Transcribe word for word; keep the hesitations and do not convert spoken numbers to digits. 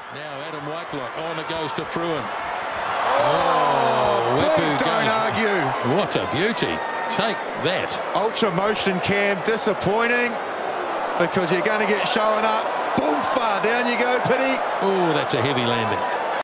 Now Adam Whitelock on it goes to Fruean. Oh, Weepu don't goes. argue. What a beauty. Take that. Ultra motion cam, disappointing because you're going to get shown up. Boom, far down you go, Piri. Oh, that's a heavy landing.